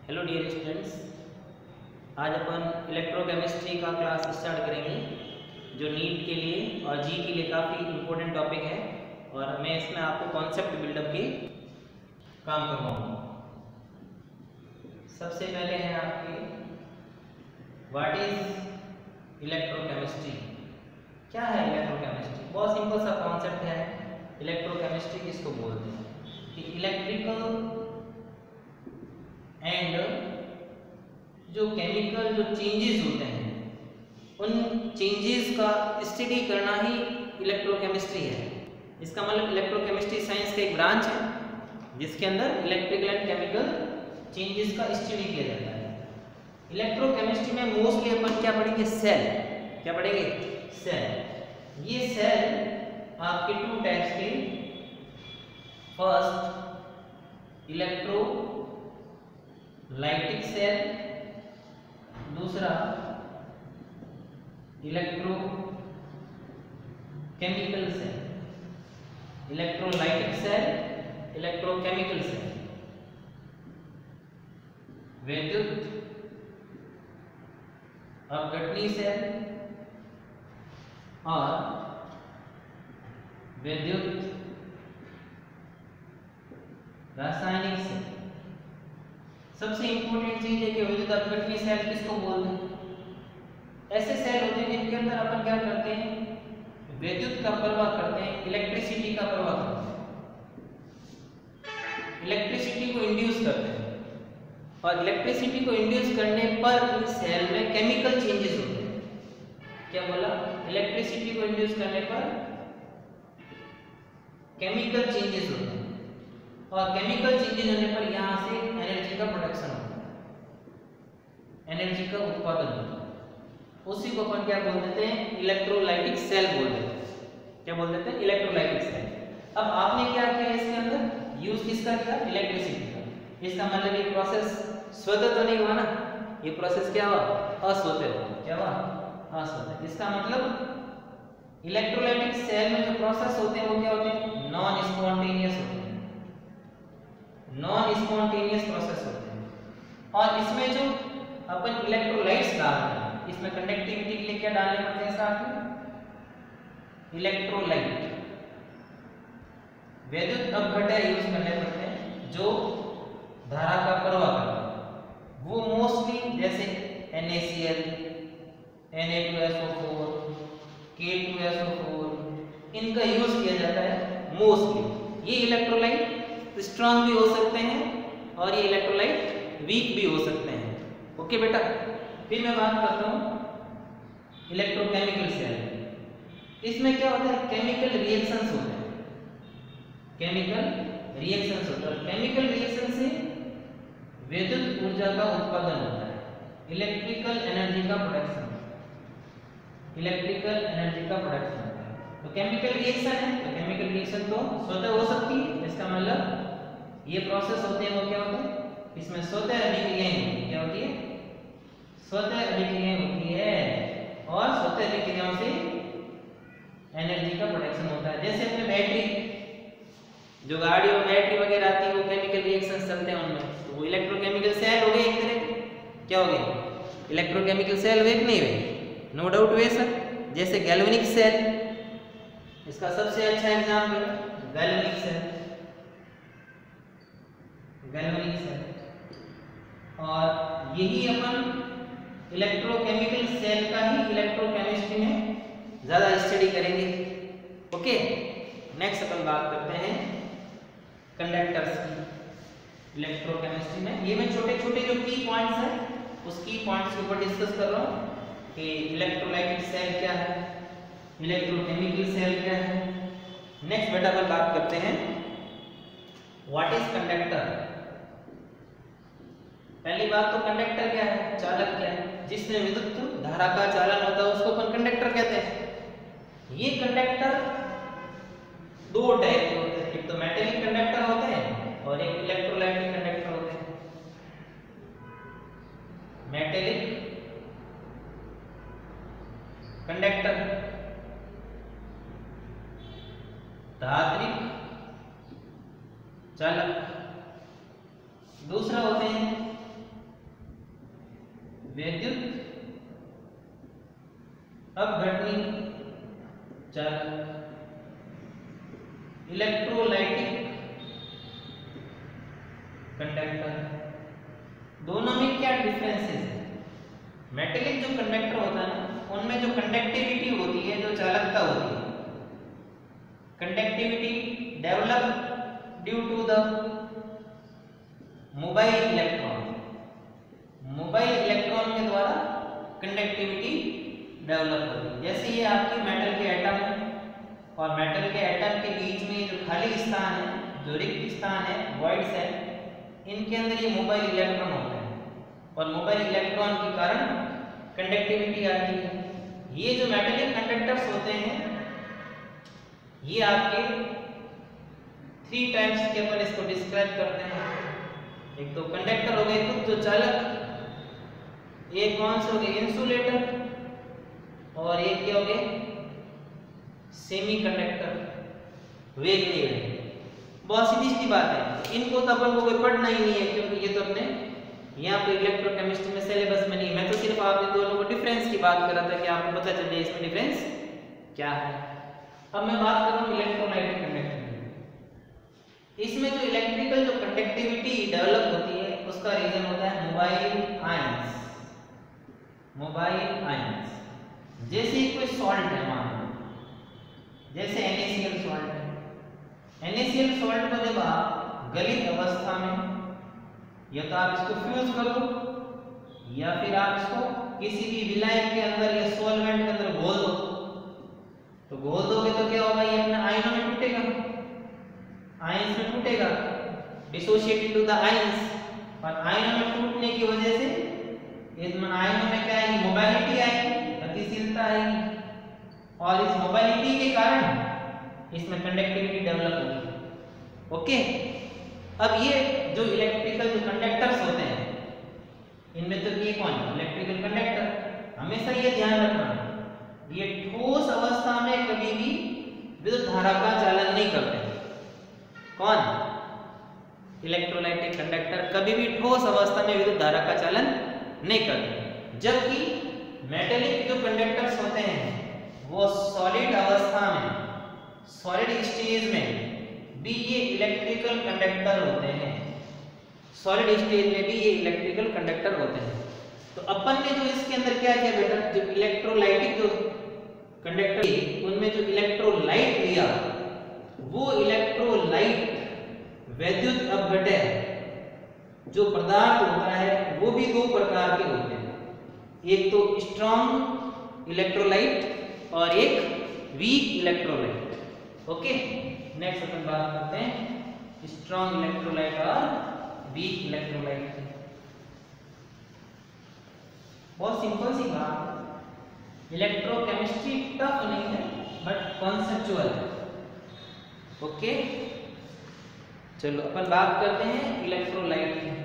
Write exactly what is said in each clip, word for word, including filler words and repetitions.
Hello dear students, आज अपन electrochemistry का क्लास स्टार्ट करेंगे जो नीट के लिए और जी के लिए काफ़ी इम्पोर्टेंट टॉपिक है और मैं इसमें आपको कॉन्सेप्ट बिल्डअप के काम करवाऊंगा। सबसे पहले है आपके व्हाट इज इलेक्ट्रोकेमिस्ट्री। क्या है इलेक्ट्रोकेमिस्ट्री? बहुत सिंपल सा कॉन्सेप्ट है। इलेक्ट्रोकेमिस्ट्री किसको बोलते हैं कि इलेक्ट्रिकल एंड जो केमिकल जो चेंजेस होते हैं उन चेंजेस का स्टडी करना ही इलेक्ट्रोकेमिस्ट्री है। इसका मतलब इलेक्ट्रोकेमिस्ट्री साइंस का एक ब्रांच है जिसके अंदर इलेक्ट्रिकल एंड केमिकल चेंजेस का स्टडी किया जाता है। इलेक्ट्रोकेमिस्ट्री में मोस्टली अपन क्या पढ़ेंगे? सेल। क्या पढ़ेंगे? सेल। ये सेल आपके टू टाइप्स के, फर्स्ट इलेक्ट्रो लाइटिक सेल, दूसरा electrochemical cell. Electrolytic cell, electrochemical cell. विद्युत अपघटनी सेल और विद्युत रासायनिक सेल। सबसे इंपॉर्टेंट चीज है कि विद्युत अपघटनी सेल किसको बोलते हैं? ऐसे सेल होते हैं जिनके अंदर अपन क्या करते हैं? विद्युत का प्रवाह करते हैं, इलेक्ट्रिसिटी का प्रवाह करते हैं, इलेक्ट्रिसिटी को इंड्यूस करते हैं और इलेक्ट्रिसिटी को इंड्यूस करने पर इन सेल में केमिकल चेंजेस होते हैं। क्या बोला? इलेक्ट्रिसिटी को इंड्यूस करने पर केमिकल चेंजेस होते हैं और केमिकल चेंजेस होने पर यहां से एनर्जी का प्रोडक्शन होता है, एनर्जी का उत्पादन होता है। उसी को अपन क्या बोल देते हैं? इलेक्ट्रोलाइटिक सेल बोल देते हैं। क्या बोल देते हैं? Electrolytic cell. अब आपने क्या किया इसके अंदर? यूज किसका किया? इलेक्ट्रिसिटी का। इसका मतलब ये प्रोसेस स्वतः तो नहीं हुआ ना, ये प्रोसेस क्या हुआ? अस्वतः हुआ। क्या हुआ? अस्वतः। इसका मतलब इलेक्ट्रोलाइटिक सेल में जो प्रोसेस होते हैं वो क्या होते हैं? नॉन स्पॉन्टेनियस होते हैं, नॉन स्पॉन्टेनियस प्रोसेस होते हैं। और इसमें जो अपन इलेक्ट्रोलाइट्स डालते हैं, इसमें कंडक्टिविटी के लिए क्या डालने पड़ते हैं साथ में? इलेक्ट्रोलाइट। विद्युत अपघटक यूज करने पड़ते हैं जो धारा का प्रवाह करते हैं। वो मोस्टली जैसे N A C L, N A two S O four, K two S O four, इनका यूज किया जाता है मोस्टली। ये इलेक्ट्रोलाइट स्ट्रांग भी हो सकते हैं और ये इलेक्ट्रोलाइट वीक भी हो सकते हैं। ओके बेटा, फिर मैं बात करता हूं इलेक्ट्रोकेमिकल सेल। इसमें क्या होता है? केमिकल रिएक्शंस होते हैं, केमिकल रिएक्शंस होते हैं। केमिकल रिएक्शन से विद्युत ऊर्जा का उत्पादन होता है, इलेक्ट्रिकल एनर्जी का प्रोडक्शन, इलेक्ट्रिकल एनर्जी का प्रोडक्शन होता है। तो केमिकल रिएक्शन है तो केमिकल रिएक्शन तो स्वतः हो सकती है। इसका मतलब ये प्रोसेस होते हैं वो क्या होते हैं? इसमें स्वतः अभिक्रियाएं होती है। क्या होती है? स्वतः अभिक्रियाएं होती है और स्वतः अभिक्रियाओं से एनर्जी का प्रोडक्शन होता है। जैसे अपने बैटरी, जो गाड़ी और बैटरी वगैरह आती है वो केमिकल रिएक्शन चलते हैं उनमें, तो वो इलेक्ट्रोकेमिकल सेल हो गए एक तरह के। क्या हो गए? इलेक्ट्रोकेमिकल सेल हुए कि नहीं हुए? नो डाउट हुए सर। जैसे गैल्वेनिक सेल, इसका सबसे अच्छा example galvanic cell, galvanic cell. और यही अपन इलेक्ट्रोकेमिकल सेल का ही इलेक्ट्रोकेमिस्ट्री में ज्यादा स्टडी करेंगे। ओके, नेक्स्ट अपन बात करते हैं कंडक्टर्स की इलेक्ट्रोकेमिस्ट्री में। ये मैं छोटे छोटे जो की पॉइंट्स हैं उस की पॉइंट्स के ऊपर डिस्कस कर रहा हूँ कि इलेक्ट्रोलाइटिक सेल क्या है, इलेक्ट्रोकेमिकल सेल क्या है। नेक्स्ट बेटा अपन बात करते हैं व्हाट इज कंडक्टर। पहली बात तो कंडक्टर क्या है? चालक क्या है? जिसमें विद्युत धारा का चालन होता है उसको अपन कंडक्टर कहते हैं। ये कंडक्टर दो टाइप के होते हैं, एक तो मेटेलिक कंडक्टर होते हैं और एक इलेक्ट्रोलाइटिक कंडक्टर होते हैं। मेटेलिक कंडक्टर धात्विक चालक। दूसरा होते हैं विद्युत अपघटनी चालक। इलेक्ट्रोलाइटिक कंडक्टर, दोनों में क्या डिफरेंसेस है? मेटेलिक जो कंडक्टर होता है ना, उनमें जो कंडक्टिविटी होती है, जो चालकता होती है, conductivity develop due to the mobile electron. Mobile electron के द्वारा कंडक्टिविटी डेवलप होती है। जैसे ये आपकी मेटल के एटम है और मेटल के एटम के बीच में जो खाली स्थान है, जो रिक्त स्थान है, वॉइड सेल, इनके अंदर ये मोबाइल इलेक्ट्रॉन होते हैं और मोबाइल इलेक्ट्रॉन के कारण कंडक्टिविटी आती है। ये जो मेटेलिक कंडक्टर्स होते हैं, ये आपके थ्री टाइप्स के अपन इसको डिस्क्राइब करते हैं। एक तो कंडक्टर हो गए खुद जो चालक, एक कौन से हो गए इंसुलेटर, और एक क्या हो गए सेमीकंडक्टर, वेग नहीं। बहुत सीधी सीधी बात है, इनको तो अपन को कोई पढ़ना ही नहीं है, क्योंकि ये तो अपने यहाँ पे इलेक्ट्रोकेमिस्ट्री में सिलेबस में नहीं। मैं तो सिर्फ आप दोनों को डिफरेंस की बात कर रहा था कि आपको पता चले इसमें डिफरेंस क्या है। अब मैं बात कर रहा हूँ इलेक्ट्रोलाइटिक कंडक्टर। इसमें जो इलेक्ट्रिकल जो कंडक्टिविटी डेवलप होती है, उसका रीजन होता है मोबाइल आयंस। मोबाइल आयंस जैसे कोई सॉल्ट है, मान जैसे NaCl सॉल्ट है। NaCl सॉल्ट को जब आप गलित अवस्था में, या तो आप इसको फ्यूज कर दो या फिर आप इसको किसी भी विलायक के अंदर या सॉल्वेंट के अंदर घोल दो, तो घोल दोगे तो क्या होगा, ये अपने आयनों में टूटेगा, आयंस में टूटेगा, डिसोशिएट इनटू द आयंस। और आयनों में टूटने की वजह से इसमें आयनों में क्या आएगी, मोबाइलिटी आएगी, गतिशीलता आएगी, और इस मोबाइलिटी के कारण इसमें कंडक्टिविटी डेवलप होगी। ओके, अब ये जो इलेक्ट्रिकल जो कंडक्टर्स होते हैं, इनमें तो ये कौन इलेक्ट्रिकल कंडक्टर, हमेशा ये ध्यान रखना, ये ठोस अवस्था में कभी भी विद्युत धारा का चालन नहीं करते। कौन? इलेक्ट्रोलाइटिक कंडक्टर कभी भी ठोस अवस्था में विद्युत धारा का चालन नहीं करते, जबकि मेटेलिक जो कंडक्टर्स होते हैं वो सॉलिड अवस्था में, सॉलिड स्टेज में भी ये इलेक्ट्रिकल कंडक्टर होते हैं। सॉलिड स्टेज में भी ये इलेक्ट्रिकल कंडक्टर होते हैं। तो अपन ने जो इसके अंदर क्या किया बेटा, जो इलेक्ट्रोलाइटिक जो कंडक्टर, उनमें जो इलेक्ट्रोलाइट लिया, वो इलेक्ट्रोलाइट विद्युत अपघटक जो पदार्थ होता है, वो भी दो प्रकार के होते हैं, एक तो स्ट्रॉन्ग इलेक्ट्रोलाइट और एक वीक इलेक्ट्रोलाइट। ओके, नेक्स्ट अपन बात करते हैं स्ट्रॉन्ग इलेक्ट्रोलाइट और वीक इलेक्ट्रोलाइट। बहुत सिंपल सी बात, इलेक्ट्रोकेमिस्ट्री टफ नहीं है बट कॉन्सेप्चुअल है। ओके, चलो अपन बात करते हैं इलेक्ट्रोलाइट की।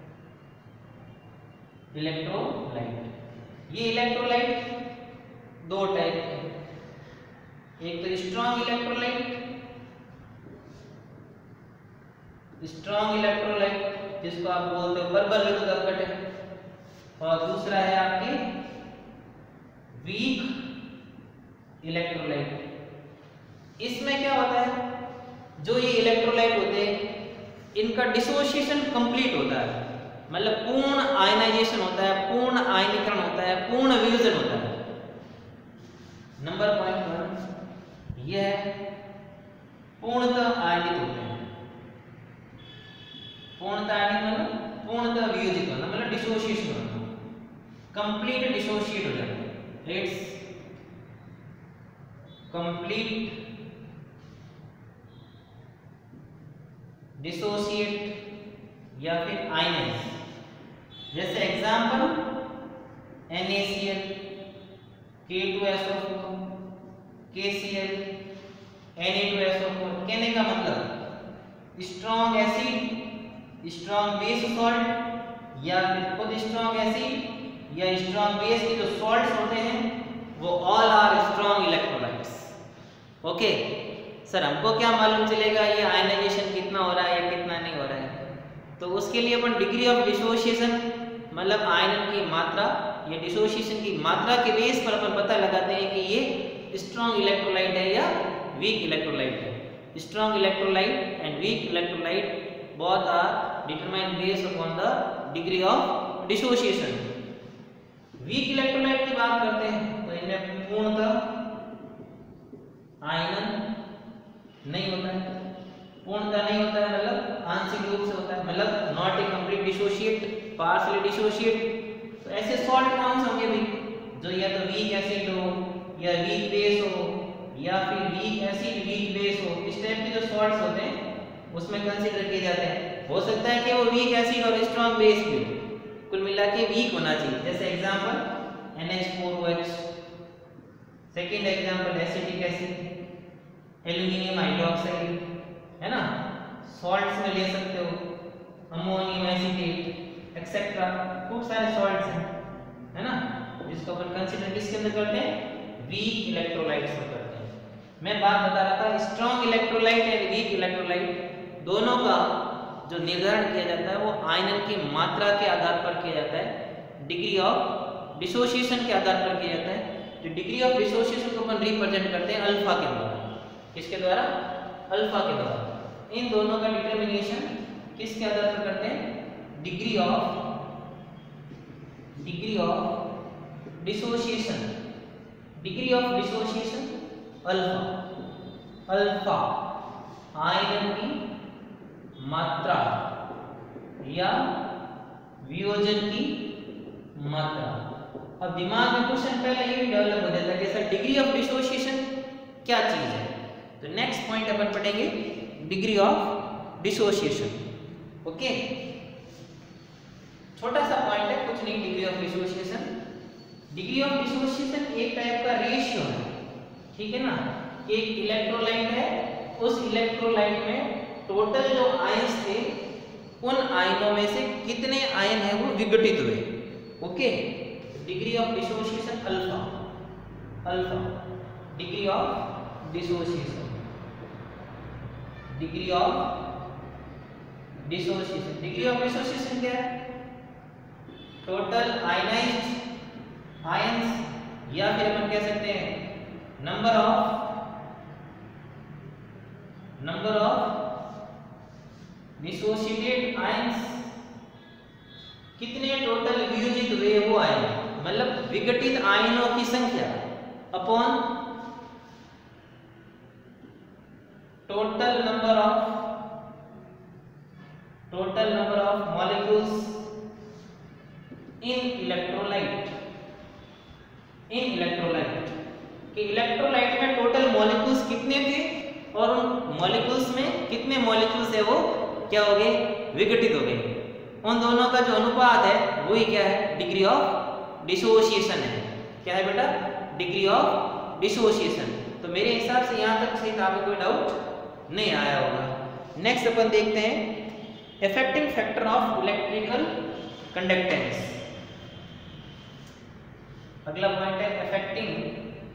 इलेक्ट्रोलाइट, ये इलेक्ट्रोलाइट दो टाइप के, एक तो स्ट्रॉन्ग इलेक्ट्रोलाइट, स्ट्रॉन्ग इलेक्ट्रोलाइट जिसको आप बोलते हो प्रबल विद्युत अपघटक, और दूसरा है आपके वीक इलेक्ट्रोलाइट। इसमें क्या होता है, जो ये इलेक्ट्रोलाइट होते हैं इनका डिसोसिएशन कंप्लीट होता है, मतलब पूर्ण आयनाइजेशन होता है, पूर्ण आयनीकरण होता है, पूर्ण वियोजन होता है। नंबर पॉइंट वन यह है, पूर्णतः आयनित होते हैं। पूर्णतः आयनित मतलब पूर्णतः वियोजित होना, मतलब डिसोसिएशन होना, कंप्लीट डिसोशिएट हो जाता है। इट्स कंप्लीट डिसोशिएट या फिर आयनाइज। जैसे example NaCl, K two S O four, KCl, Na two S O four. कहने का मतलब strong acid, strong base salt, या फिर खुद स्ट्रॉन्ग एसिड या स्ट्रॉन्ग बेस के जो सॉल्ट्स होते हैं वो all are strong electrolytes. Okay sir, हमको क्या मालूम चलेगा ये आयनाइजेशन कितना हो रहा है या कितना नहीं हो रहा है? तो उसके लिए अपन डिग्री ऑफ डिसोसिएशन मतलब आयनन की मात्रा या डिसोसिएशन की मात्रा के बेस पर अपन पता लगाते हैं कि ये स्ट्रॉन्ग इलेक्ट्रोलाइट है या वीक इलेक्ट्रोलाइट है। Strong electrolyte and weak electrolyte both are determined based upon the degree of dissociation. Weak electrolyte की बात करते हैं तो इनमें पूर्णतः आयनन नहीं होता है, पूर्णतः नहीं होता है मतलब आंशिक रूप से होता है, मतलब not a complete dissociate, partially dissociate. तो ऐसे सॉल्ट कौन से होंगे भाई जो या तो वीक एसिड हो या वीक बेस हो या फिर वीक एसिड वीक बेस हो, इस टाइप के जो सॉल्ट्स होते हैं उसमें कंसीडर किए जाते हैं। हो सकता है कि वो वीक एसिड और स्ट्रॉन्ग बेस भी हो, कुल मिला के वीक होना चाहिए। जैसे example N H four O H, second example acetic acid, aluminium hydroxide, है ना, सॉल्ट्स में ले सकते हो, अमोनियम एसीटेट एक्सेट्रा, खूब सारे सॉल्ट्स हैं, है ना, जिसको अपन कंसीडर किसके अंदर करते हैं, वीक इलेक्ट्रोलाइट्स में करते हैं। मैं बात बता रहा था strong electrolyte and weak electrolyte दोनों का जो निर्धारण किया जाता है वो आयनन की मात्रा के आधार पर किया जाता है, डिग्री ऑफ डिसोसिएशन के आधार पर किया जाता है। जो डिग्री ऑफ डिसोसिएशन को अपन रिप्रेजेंट करते हैं अल्फा के द्वारा, किसके द्वारा, अल्फा के द्वारा। इन दोनों का डिटर्मिनेशन किसके आधार पर करते हैं, degree of degree of dissociation, degree of dissociation alpha, alpha आयनन की मात्रा या वियोजन की मात्रा। अब दिमाग में क्वेश्चन पहले ये भी डेवलप हो जाता है जैसा डिग्री ऑफ डिसोसिएशन क्या चीज है। तो नेक्स्ट पॉइंट अपन पढ़ेंगे डिग्री ऑफ डिसोसिएशन। ओके, छोटा सा पॉइंट है, कुछ नहीं। Degree of dissociation, degree of dissociation एक टाइप का रेशियो है, ठीक है ना। एक इलेक्ट्रोलाइट है, उस इलेक्ट्रोलाइट में टोटल जो आयंस थे उन आयनों में से कितने आयन है वो विघटित हुए। Okay, degree of dissociation alpha, alpha degree of dissociation, degree of dissociation. Degree of dissociation क्या है, टोटल आयनाइज्ड आयंस या फिर अपन कह सकते हैं number of number of dissociated ions, कितने टोटल वियोजित हुए वो आयन, मतलब विघटित आयनों की संख्या upon total number of total number of molecules in electrolyte, in electrolyte कि इलेक्ट्रोलाइट में टोटल मॉलिक्यूल्स कितने थे और उन मॉलिक्यूल्स में कितने मॉलिक्यूल्स है वो क्या हो गए, विघटित हो गए। उन दोनों का जो अनुपात है वही क्या है, डिग्री ऑफ डिसोसिएशन है। क्या है बेटा, डिग्री ऑफ डिसोसिएशन। तो मेरे हिसाब से यहाँ तक सही आपको कोई डाउट नहीं आया होगा। नेक्स्ट अपन देखते हैं affecting factor of electrical conductance. अगला पॉइंट है affecting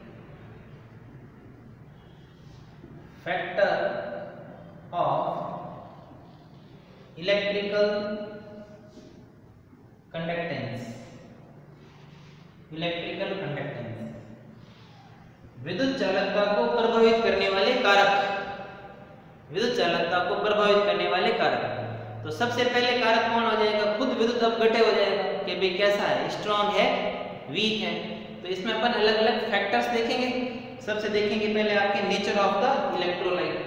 factor of electrical conductance, electrical conductance विद्युत चालकता को प्रभावित करने वाले कारक, विद्युत चालकता को प्रभावित करने वाले कारक। तो सबसे पहले कारक कौन हो जाएगा, खुद विद्युत अपघट्य हो जाएगा कि भाई कैसा है, स्ट्रॉन्ग है, वीक है। तो इसमें अपन अलग अलग फैक्टर्स देखेंगे। सबसे देखेंगे पहले आपके nature of the electrolyte.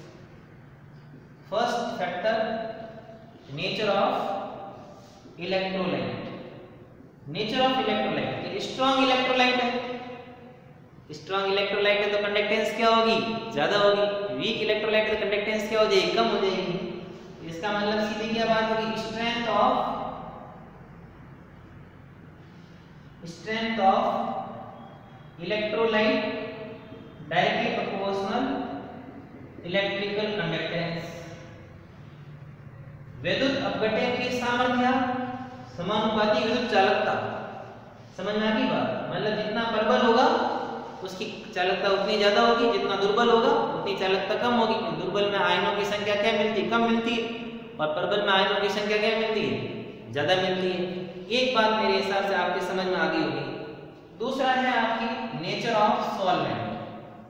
First factor, nature of electrolyte. Nature of electrolyte, strong electrolyte है, स्ट्रॉन्ग इलेक्ट्रोलाइट है तो कंडक्टेंस क्या होगी, ज्यादा होगी। वीक इलेक्ट्रोलाइट है तो कंडक्टेंस क्या हो जाएगी, कम हो जाएगी। इसका मतलब सीधी क्या बात होगी, strength of strength of electrolyte directly proportional electrical conductance. विद्युत अपघट्य की सामर्थ्य समानुपाती विद्युत चालकता। समझ में आ गई बात, मतलब जितना प्रबल होगा उसकी चालकता उतनी ज्यादा होगी, जितना दुर्बल होगा उतनी चालकता कम होगी। दुर्बल में आयनों की संख्या क्या मिलती है, कम मिलती है, और प्रबल में आयनों की संख्या क्या मिलती है, ज़्यादा मिलती है। एक बात मेरे हिसाब से आपके समझ में आ गई होगी। दूसरा है आपकी nature of solvent.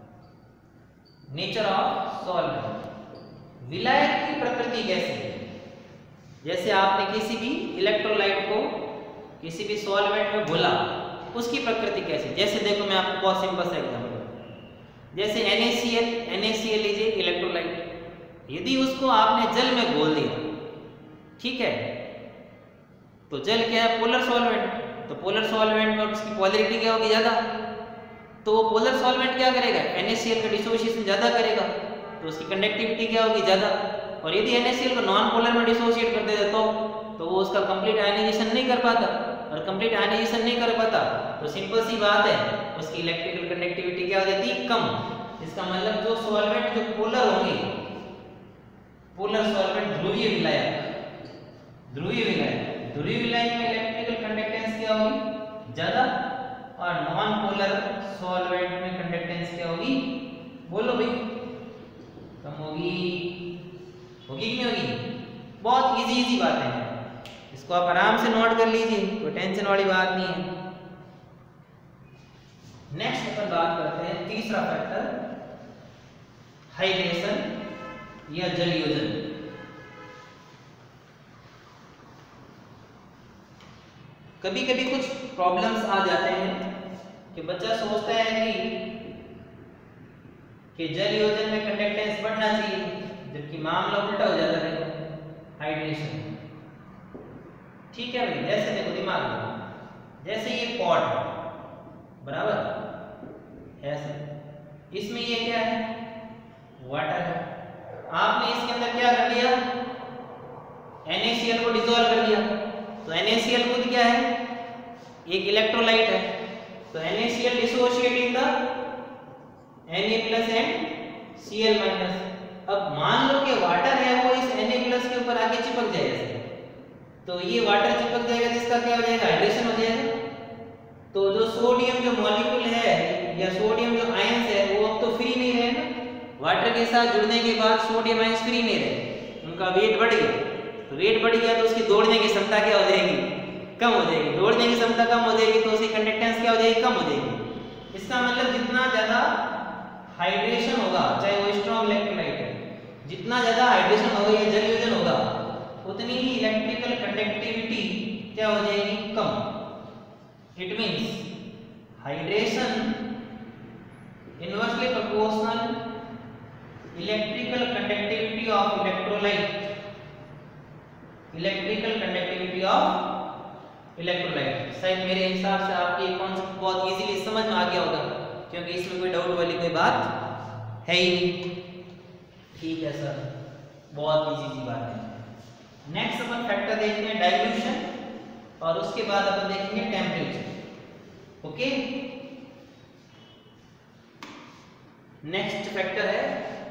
Nature of solvent, विलायक की प्रकृति कैसी है। जैसे आपने किसी भी इलेक्ट्रोलाइट को किसी भी सॉल्वेंट में घोला, उसकी प्रकृति कैसी। जैसे देखो मैं आपको बहुत सिंपल सा एग्जांपल दूं, जैसे NaCl, NaCl लीजिए इलेक्ट्रोलाइट, यदि उसको आपने जल में घोल दिया, ठीक है, तो जल क्या है, पोलर सॉल्वेंट, तो पोलर सॉल्वेंट में उसकी पोलैरिटी क्या होगी, ज्यादा, तो वो पोलर सॉल्वेंट क्या करेगा, NaCl का डिसोसिएशन ज्यादा करेगा, तो उसकी कंडक्टिविटी क्या होगी, ज्यादा। और यदि NaCl को नॉन पोलर में डिसोसिएट कर देता तो तो वो उसका कंप्लीट आयनाइजेशन नहीं कर पाता, और कंप्लीट आयनाइजेशन नहीं कर पाता तो सिंपल सी बात है, उसकी इलेक्ट्रिकल कंडक्टिविटी क्या हो जाती है, कम। इसका मतलब जो सॉल्वेंट जो पोलर होंगे, पोलर सॉल्वेंट ध्रुवीय विलायक, ध्रुवीय विलायक, ध्रुवीय विलायक में इलेक्ट्रिकल कंडक्टेंस क्या होगी, ज्यादा, और नॉन पोलर सॉल्वेंट में कंडक्टेंस क्या होगी, बोलो भाई, कम होगी, होगी कि नहीं होगी। बहुत इजी इजी बातें हैं, इसको आप आराम से नोट कर लीजिए, कोई टेंशन वाली बात नहीं है। नेक्स्ट अपन बात करते हैं तीसरा फैक्टर, हाइड्रेशन या जल योजन। कभी कभी कुछ प्रॉब्लम्स आ जाते हैं कि बच्चा सोचता है कि कि जल योजन में कंडक्टेंस बढ़ना चाहिए, जबकि मामला उल्टा हो जाता है, हाइड्रेशन। ठीक है भाई, जैसे देखो दिमाग में, जैसे ये पॉट है, बराबर, ऐसे, इसमें ये क्या है, वाटर है, आपने इसके अंदर क्या कर दिया, NaCl को डिसॉल्व कर दिया, तो NaCl खुद क्या है, एक इलेक्ट्रोलाइट है, तो NaCl dissociating the Na plus and Cl minus. अब मान लो कि वाटर है वो इस Na प्लस के ऊपर आके चिपक जाएगा, तो ये वाटर चिपक जाएगा, जिसका क्या हो जाएगा, हाइड्रेशन हो जाएगा। तो जो सोडियम जो मॉलिक्यूल है या सोडियम जो आयंस है वो अब तो फ्री नहीं रहे ना, वाटर के साथ जुड़ने के बाद सोडियम आयंस फ्री नहीं रहे, उनका वेट बढ़ गया, तो वेट बढ़ गया तो उसकी दौड़ने की क्षमता क्या हो जाएगी, कम हो जाएगी, दौड़ने की क्षमता कम हो जाएगी तो उसकी कंडक्टेंस क्या हो जाएगी, कम हो जाएगी। इसका मतलब जितना ज्यादा हाइड्रेशन होगा, चाहे वो स्ट्रॉन्ग इलेक्ट्रोलाइट है, जितना ज्यादा हाइड्रेशन होगा या जल योजन होगा, उतनी ही इलेक्ट्रिकल कंडक्टिविटी क्या हो जाएगी, कम। It means hydration inversely proportional electrical conductivity of electrolyte, electrical conductivity of electrolyte. शायद मेरे हिसाब से आपके कॉन्सेप्ट बहुत इजीली समझ में आ गया होगा, क्योंकि इसमें कोई डाउट वाली कोई बात है ही नहीं। ठीक है सर, बहुत इजी सी बात है। नेक्स्ट अपन फैक्टर देखते हैं डाइल्यूशन, और उसके बाद अपन देखेंगे टेम्परेचर। ओके, नेक्स्ट फैक्टर है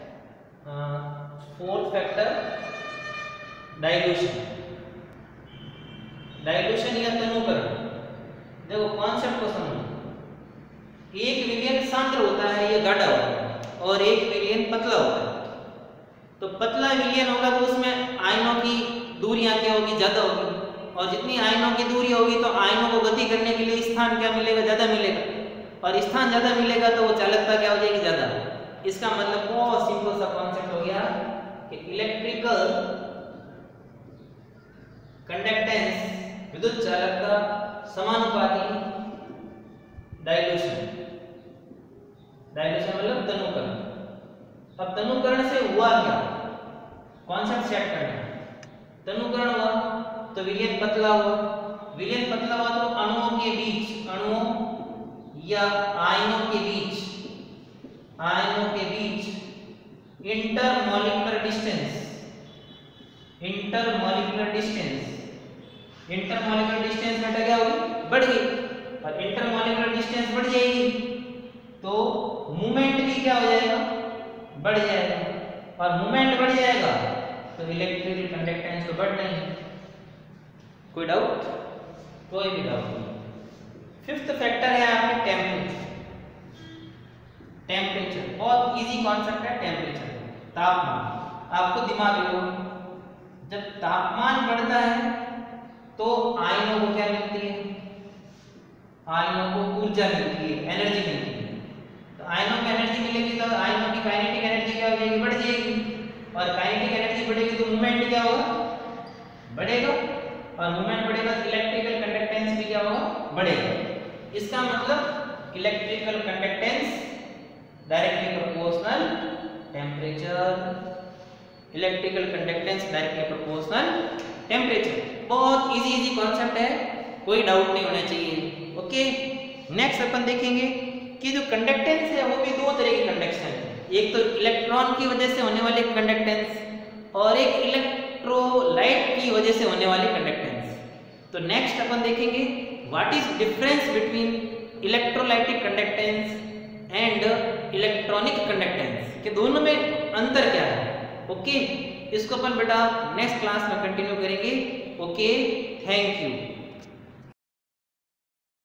फोर्थ फैक्टर, डाइल्यूशन। डाइल्यूशन या तनुकरण। देखो कॉन्सेप्ट को समझो, एक विलयन सांद्र होता है या गाढ़ा होता है, और एक विलयन पतला होता है। तो पतला विलयन होगा तो उसमें आयनों की दूरियां क्या होगी, ज्यादा होगी, और जितनी आयनों की दूरी होगी तो आयनों को गति करने के लिए स्थान क्या मिलेगा, ज्यादा मिलेगा, और स्थान ज्यादा मिलेगा तो वो चालकता क्या हो जाएगी, ज्यादा। इसका मतलब बहुत सिंपल सा कॉन्सेप्ट हो गया कि इलेक्ट्रिकल कंडक्टेंस, विद्युत चालकता समानुपाती डाइल्यूशन। डाइल्यूशन मतलब तनुकरण। अब तनुकरण से हुआ क्या, कॉन्सेप्ट सेट करना। तनुकरण हुआ तो विलयन पतला हुआ, विलयन पतला हुआ तो अणुओं के बीच, अणुओं या आयनों के बीच, आयनों के बीच intermolecular distance, intermolecular distance, intermolecular distance में क्या होगी, बढ़ गई, और इंटरमॉलिक्यूलर डिस्टेंस बढ़ जाएगी तो मूवमेंट भी क्या हो जाएगा, बढ़ जाएगा, और मूवमेंट बढ़ जाएगा तो इलेक्ट्रिकल कंडक्टेंस तो बढ़ना ही। कोई डाउट, कोई भी डाउट नहीं। फिफ्थ फैक्टर है आपके टेम्परेचर। टेम्परेचर बहुत इजी कॉन्सेप्ट है, टेम्परेचर, तापमान। आपको दिमाग लो, जब तापमान बढ़ता है तो आयनों को क्या मिलती है? आयनों को ऊर्जा मिलती है, एनर्जी मिलती है। तो आयनों को एनर्जी मिलेगी तो आयनों की काइनेटिक एनर्जी क्या हो जाएगी? बढ़ जाएगी। और काइनेटिक एनर्जी बढ़ेगी तो मूवमेंट क्या होगा? बढ़ेगा। और मूवमेंट बढ़ेगा तो इलेक्ट्रिकल कंडक्टेंस भी क्या होगा? बढ़ेगा। इसका मतलब electrical conductance directly proportional temperature. Electrical conductance directly proportional temperature. बहुत इजी इजी कॉन्सेप्ट है, कोई डाउट नहीं होना चाहिए। ओके, नेक्स्ट अपन देखेंगे कि जो कंडक्टेंस है वो भी दो तरह की कंडक्शन है। एक तो इलेक्ट्रॉन की वजह से होने वाली कंडक्टेंस और एक इलेक्ट्रोलाइट की वजह से होने वाली कंडक्टेंस। तो नेक्स्ट अपन देखेंगे what is difference between electrolytic conductance and electronic conductance, के दोनों में अंतर क्या है। ओके, इसको अपन बेटा नेक्स्ट क्लास में कंटिन्यू करेंगे। Okay, thank you.